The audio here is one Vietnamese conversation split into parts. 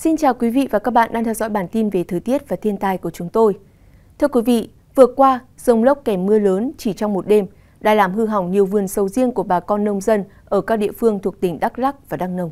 Xin chào quý vị và các bạn đang theo dõi bản tin về thời tiết và thiên tai của chúng tôi. Thưa quý vị, vừa qua, dông lốc kèm mưa lớn chỉ trong một đêm đã làm hư hỏng nhiều vườn sầu riêng của bà con nông dân ở các địa phương thuộc tỉnh Đắk Lắk và Đắk Nông.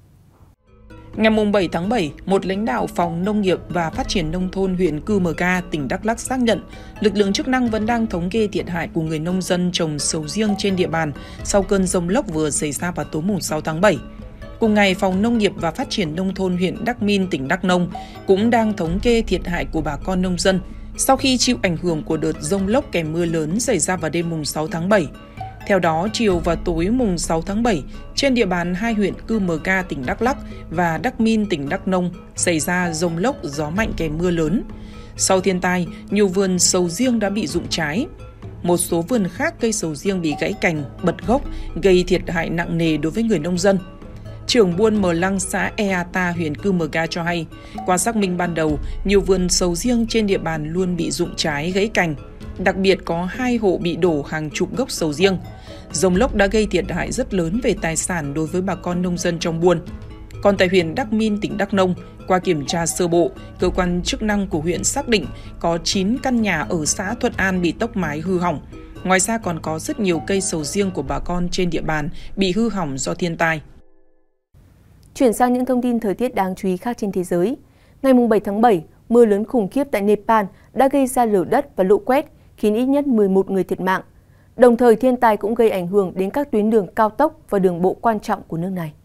Ngày 7 tháng 7, một lãnh đạo Phòng Nông nghiệp và Phát triển Nông thôn huyện Cư Mờ Ga, tỉnh Đắk Lắk xác nhận lực lượng chức năng vẫn đang thống kê thiệt hại của người nông dân trồng sầu riêng trên địa bàn sau cơn dông lốc vừa xảy ra vào tối 6 tháng 7. Cùng ngày, Phòng Nông nghiệp và Phát triển Nông thôn huyện Đắk Min, tỉnh Đắk Nông cũng đang thống kê thiệt hại của bà con nông dân sau khi chịu ảnh hưởng của đợt dông lốc kèm mưa lớn xảy ra vào đêm 6 tháng 7. Theo đó, chiều và tối 6 tháng 7, trên địa bàn hai huyện Cư Mờ Ga, tỉnh Đắk Lắk và Đắk Min, tỉnh Đắk Nông xảy ra dông lốc, gió mạnh kèm mưa lớn. Sau thiên tai, nhiều vườn sầu riêng đã bị rụng trái. Một số vườn khác cây sầu riêng bị gãy cành, bật gốc, gây thiệt hại nặng nề đối với người nông dân. Trưởng buôn Mờ Lăng, xã Eata, huyện Cư Mờ Ga cho hay, qua xác minh ban đầu, nhiều vườn sầu riêng trên địa bàn luôn bị rụng trái, gãy cành. Đặc biệt có 2 hộ bị đổ hàng chục gốc sầu riêng. Dông lốc đã gây thiệt hại rất lớn về tài sản đối với bà con nông dân trong buôn. Còn tại huyện Đắk Min, tỉnh Đắk Nông, qua kiểm tra sơ bộ, cơ quan chức năng của huyện xác định có 9 căn nhà ở xã Thuận An bị tốc mái hư hỏng. Ngoài ra còn có rất nhiều cây sầu riêng của bà con trên địa bàn bị hư hỏng do thiên tai. Chuyển sang những thông tin thời tiết đáng chú ý khác trên thế giới. Ngày 7 tháng 7, mưa lớn khủng khiếp tại Nepal đã gây ra lở đất và lũ quét, khiến ít nhất 11 người thiệt mạng. Đồng thời thiên tai cũng gây ảnh hưởng đến các tuyến đường cao tốc và đường bộ quan trọng của nước này.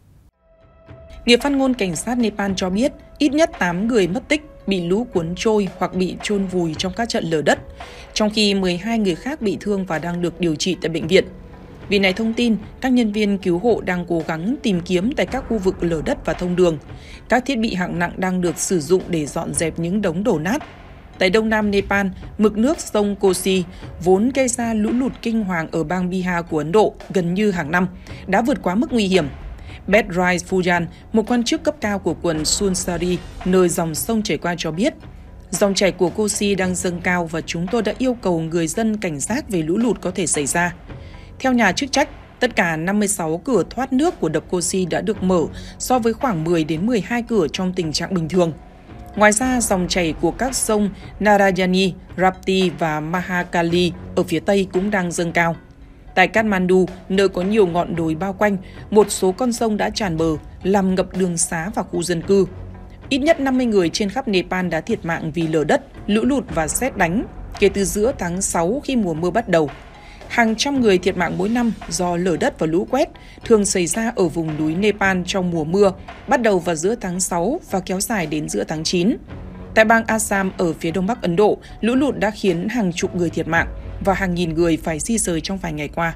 Người phát ngôn cảnh sát Nepal cho biết ít nhất 8 người mất tích, bị lũ cuốn trôi hoặc bị chôn vùi trong các trận lở đất, trong khi 12 người khác bị thương và đang được điều trị tại bệnh viện. Vì này thông tin, các nhân viên cứu hộ đang cố gắng tìm kiếm tại các khu vực lở đất và thông đường. Các thiết bị hạng nặng đang được sử dụng để dọn dẹp những đống đổ nát. Tại đông nam Nepal, mực nước sông Kosi, vốn gây ra lũ lụt kinh hoàng ở bang Bihar của Ấn Độ gần như hàng năm, đã vượt quá mức nguy hiểm. Bedrai Fujan, một quan chức cấp cao của quận Sunsari, nơi dòng sông chảy qua cho biết, dòng chảy của Kosi đang dâng cao và chúng tôi đã yêu cầu người dân cảnh giác về lũ lụt có thể xảy ra. Theo nhà chức trách, tất cả 56 cửa thoát nước của đập Kosi đã được mở so với khoảng 10 đến 12 cửa trong tình trạng bình thường. Ngoài ra, dòng chảy của các sông Narayani, Rapti và Mahakali ở phía tây cũng đang dâng cao. Tại Kathmandu, nơi có nhiều ngọn đồi bao quanh, một số con sông đã tràn bờ, làm ngập đường xá và khu dân cư. Ít nhất 50 người trên khắp Nepal đã thiệt mạng vì lở đất, lũ lụt và sét đánh kể từ giữa tháng 6 khi mùa mưa bắt đầu. Hàng trăm người thiệt mạng mỗi năm do lở đất và lũ quét thường xảy ra ở vùng núi Nepal trong mùa mưa, bắt đầu vào giữa tháng 6 và kéo dài đến giữa tháng 9. Tại bang Assam ở phía đông bắc Ấn Độ, lũ lụt đã khiến hàng chục người thiệt mạng và hàng nghìn người phải di rời trong vài ngày qua.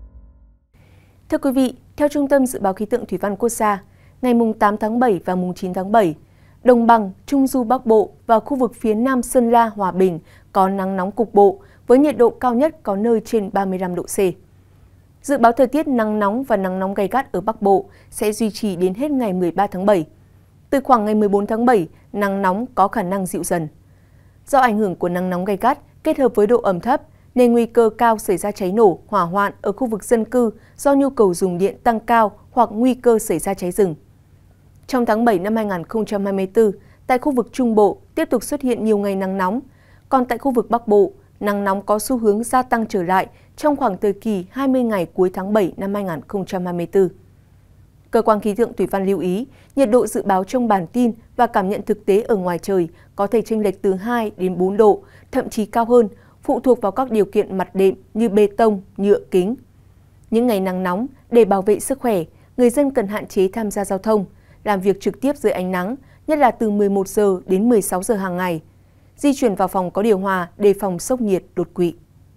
Thưa quý vị, theo Trung tâm Dự báo Khí tượng Thủy văn Quốc gia, ngày 8 tháng 7 và 9 tháng 7, Đồng bằng, Trung du Bắc Bộ và khu vực phía Nam Sơn La, Hòa Bình có nắng nóng cục bộ, với nhiệt độ cao nhất có nơi trên 35 độ C. Dự báo thời tiết nắng nóng và nắng nóng gay gắt ở Bắc Bộ sẽ duy trì đến hết ngày 13 tháng 7. Từ khoảng ngày 14 tháng 7, nắng nóng có khả năng dịu dần. Do ảnh hưởng của nắng nóng gay gắt kết hợp với độ ẩm thấp, nên nguy cơ cao xảy ra cháy nổ, hỏa hoạn ở khu vực dân cư do nhu cầu dùng điện tăng cao hoặc nguy cơ xảy ra cháy rừng. Trong tháng 7 năm 2024, tại khu vực Trung Bộ tiếp tục xuất hiện nhiều ngày nắng nóng, còn tại khu vực Bắc Bộ, nắng nóng có xu hướng gia tăng trở lại trong khoảng thời kỳ 20 ngày cuối tháng 7 năm 2024. Cơ quan khí tượng thủy văn lưu ý, nhiệt độ dự báo trong bản tin và cảm nhận thực tế ở ngoài trời có thể chênh lệch từ 2 đến 4 độ, thậm chí cao hơn, phụ thuộc vào các điều kiện mặt đệm như bê tông, nhựa, kính. Những ngày nắng nóng, để bảo vệ sức khỏe, người dân cần hạn chế tham gia giao thông, làm việc trực tiếp dưới ánh nắng, nhất là từ 11 giờ đến 16 giờ hàng ngày. Di chuyển vào phòng có điều hòa để phòng sốc nhiệt, đột quỵ.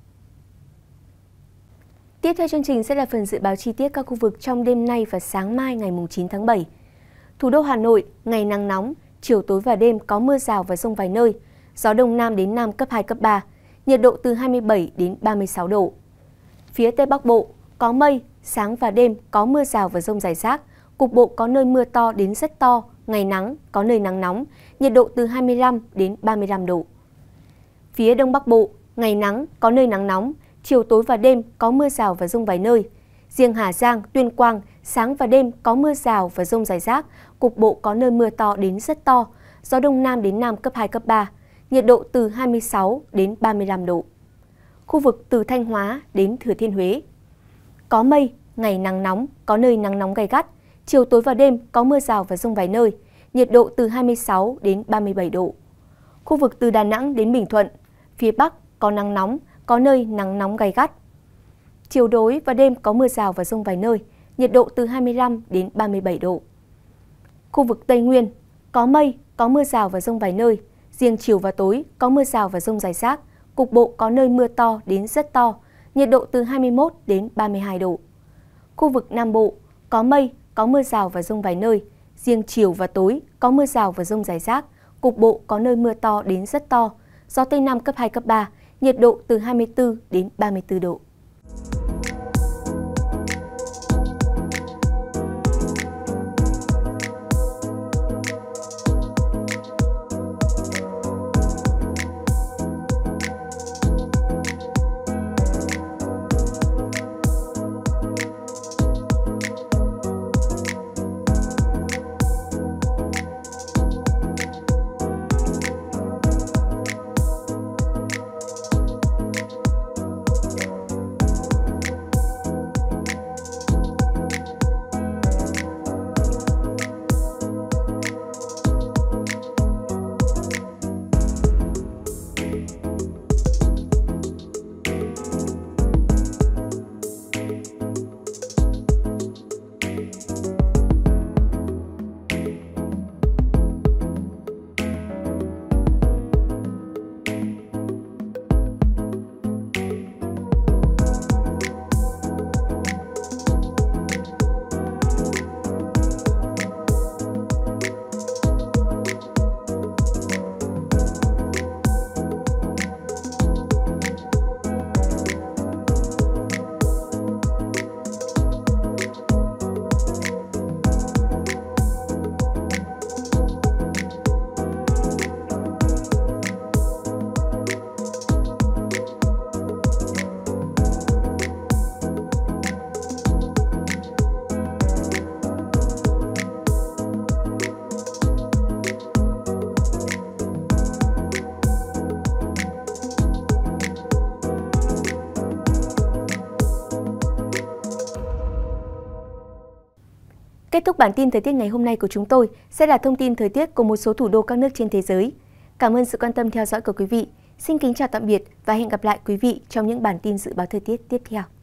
Tiếp theo chương trình sẽ là phần dự báo chi tiết các khu vực trong đêm nay và sáng mai ngày 9 tháng 7. Thủ đô Hà Nội, ngày nắng nóng, chiều tối và đêm có mưa rào và dông vài nơi, gió đông nam đến nam cấp 2, cấp 3, nhiệt độ từ 27 đến 36 độ. Phía Tây Bắc Bộ, có mây, sáng và đêm có mưa rào và dông rải rác, cục bộ có nơi mưa to đến rất to, ngày nắng, có nơi nắng nóng, nhiệt độ từ 25 đến 35 độ. Phía Đông Bắc Bộ, ngày nắng, có nơi nắng nóng, chiều tối và đêm có mưa rào và dông vài nơi. Riêng Hà Giang, Tuyên Quang, sáng và đêm có mưa rào và dông rải rác, cục bộ có nơi mưa to đến rất to, gió đông nam đến nam cấp 2, cấp 3, nhiệt độ từ 26 đến 35 độ. Khu vực từ Thanh Hóa đến Thừa Thiên Huế. Có mây, ngày nắng nóng, có nơi nắng nóng gay gắt, chiều tối và đêm có mưa rào và dông vài nơi, nhiệt độ từ 26 đến 37 độ. Khu vực từ Đà Nẵng đến Bình Thuận, phía Bắc có nắng nóng, có nơi nắng nóng gay gắt. Chiều tối và đêm có mưa rào và dông vài nơi, nhiệt độ từ 25 đến 37 độ. Khu vực Tây Nguyên, có mây, có mưa rào và dông vài nơi, riêng chiều và tối có mưa rào và dông rải rác, cục bộ có nơi mưa to đến rất to, nhiệt độ từ 21 đến 32 độ. Khu vực Nam Bộ, có mây, có mưa rào và dông vài nơi, riêng chiều và tối có mưa rào và dông rải rác, cục bộ có nơi mưa to đến rất to, gió Tây Nam cấp 2, cấp 3, nhiệt độ từ 24 đến 34 độ. Kết thúc bản tin thời tiết ngày hôm nay của chúng tôi sẽ là thông tin thời tiết của một số thủ đô các nước trên thế giới. Cảm ơn sự quan tâm theo dõi của quý vị. Xin kính chào tạm biệt và hẹn gặp lại quý vị trong những bản tin dự báo thời tiết tiếp theo.